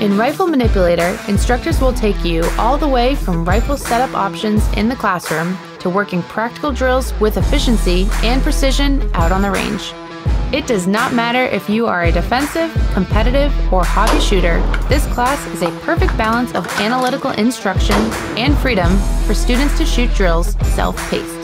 In Rifle Manipulator, instructors will take you all the way from rifle setup options in the classroom to working practical drills with efficiency and precision out on the range. It does not matter if you are a defensive, competitive, or hobby shooter, this class is a perfect balance of analytical instruction and freedom for students to shoot drills self-paced.